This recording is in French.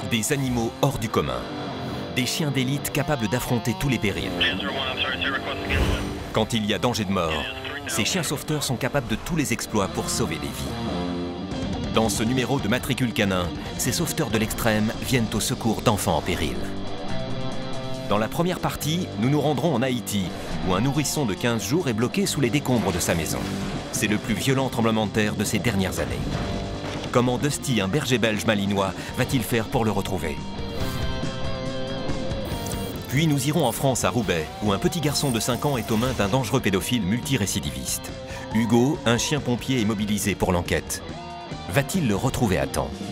Des animaux hors du commun. Des chiens d'élite capables d'affronter tous les périls. Quand il y a danger de mort, ces chiens sauveteurs sont capables de tous les exploits pour sauver des vies. Dans ce numéro de Matricule Canin, ces sauveteurs de l'extrême viennent au secours d'enfants en péril. Dans la première partie, nous nous rendrons en Haïti, où un nourrisson de 15 jours est bloqué sous les décombres de sa maison. C'est le plus violent tremblement de terre de ces dernières années. Comment Dusty, un berger belge malinois, va-t-il faire pour le retrouver? Puis nous irons en France, à Roubaix, où un petit garçon de 5 ans est aux mains d'un dangereux pédophile multirécidiviste. Hugo, un chien pompier, est mobilisé pour l'enquête. Va-t-il le retrouver à temps?